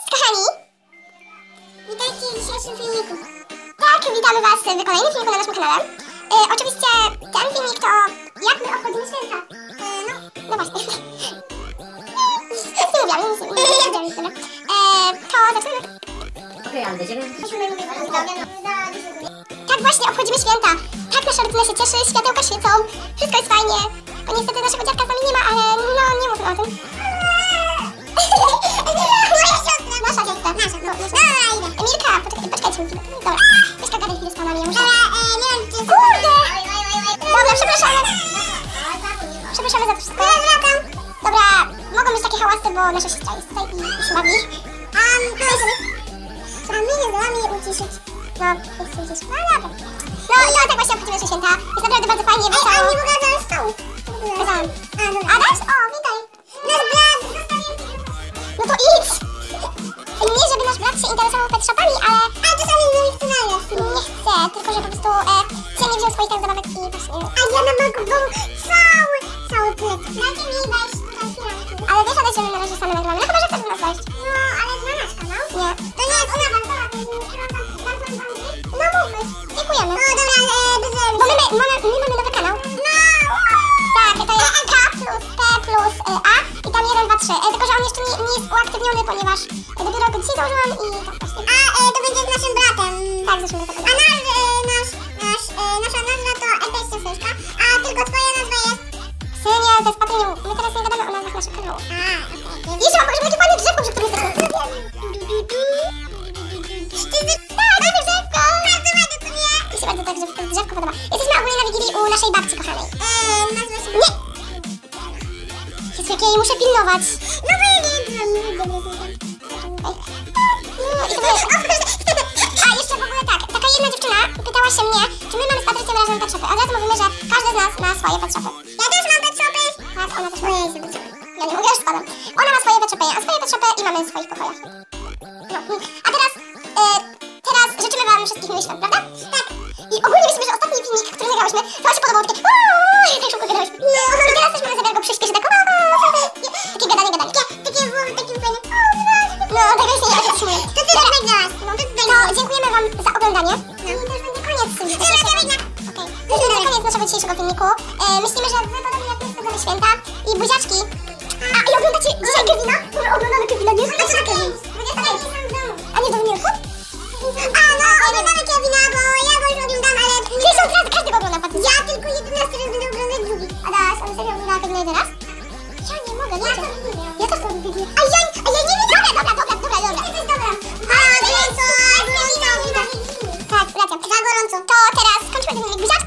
Kochani, witajcie w dzisiejszym filmiku. Tak, witamy was w kolejnym filmiku na naszym kanale. Oczywiście ten filmik to jak my obchodzimy święta. No właśnie. Nie mówiłam, to zaczynamy. Okej, ale będziemy... Tak właśnie obchodzimy święta. Tak nasza rodzina się cieszy, światełka świecą, wszystko jest fajnie. Bo niestety naszego dziadka z nami nie ma, ale no nie mówmy o tym. Nasza siostra. Emilka, poczekajcie mi chwilę. Dobra, Mieszka, gadaj chwilę z panami, ja muszę... Kurde! Dobra, przepraszamy. Przepraszamy za to wszystko. Dobra, mogą być takie hałasy, bo nasza siostra jest tutaj i się bawi. A my nie zdołamy je uciszyć. No, jest uciszyć. No dobra. No, tak właśnie obchodzimy nasze święta. Jest naprawdę bardzo fajnie, wesoło. Ej, a nie mogę dać stołu. Adaś? O, witaj. Nasz brat zostawił. No to idź. Nie, żeby nasz brat się interesował pet shopami, ale... Ale to sami z nami chce najazd. Nie chcę, tylko że po prostu cię nie wziął swoich tak zabawek i właśnie... A ja na magową cały plec. Dajcie mi wejść tutaj chwilę. Ale wiesz, Adaś, że my na razie same nagramy. No chyba, że chcesz do nas wejść. No, ale na nasz kanał? Nie. To nie jest ona wam, no mówmy. Dziękujemy. No dobra, bo my mamy nowy kanał. No! Tak, to jest K plus P plus A i tam 1, 2, 3. Tylko, że on jeszcze nie jest uaktywniony, ponieważ dopiero go dzisiaj założyłam i tak właśnie. A to będzie z naszym bratem. Tak, z naszym bratem. A nasza nazwa to FS6, a tylko twoja nazwa jest? Synia, to jest Patryniu. My teraz nie gadamy o nazwach naszych kanałów. Jeszcze mam pokażę, jakie fajne drzewko, przy którym jesteśmy. Tak, to jest drzewko. Bardzo ładne, to nie? Mi się bardzo tak drzewko podoba. Jesteśmy ogólnie na Wigilii u naszej babci kochanej. Nazwa się... Nie! Jezu, jak ja jej muszę pilnować. No bo ja nie wiem. A jeszcze w ogóle tak, taka jedna dziewczyna pytała się mnie, czy my mamy z Patrycją razem pet shopy, a zaraz mówimy, że każdy z nas ma swoje pet shopy. Ja też mam pet shopy. Tak, ona też ma swoje pet shopy. Ja nie mogę, już spadam. Ona ma swoje pet shopy, a swoje pet shopy i mamy w swoich pokojach. No. A teraz życzymy wam wszystkich miłych świąt, prawda? Tak. I ogólnie myślimy, że ostatni filmik, który nagrałyśmy, to wam się podobał, takie tak szybko gadałyśmy. No. I teraz też mamy zamiar go przyspieszyć, tak takie gadanie. Takie fajne. No, tak właśnie nie zatrzymuje. To ty tak nagrałaś. No, dziękujemy wam za oglądanie. No i to już będzie koniec dzisiejszego. Okej. To już będzie koniec naszego dzisiejszego filmiku. Myślimy, że wy podobnie jak my spędzamy święta i buziaczki. A i oglądacie dzisiaj Kevina? Oglądamy Kevina, nie? A co Kevin? A nie do Wilku? A no, oglądamy Kevina, bo ja go już oglądam, ale... 1000 razy każdy go ogląda, Patrycja. Ja tylko 11 razy będę oglądać drugi. Adaś, ale serio oglądała Kevina 1 raz? Ja nie mogę, nie. Ja też to lubię. A ja nie wiem. Dobra. Jesteś dobra. A, gorąco. Tak, wracam. Za gorąco. To teraz skończymy ten filmik.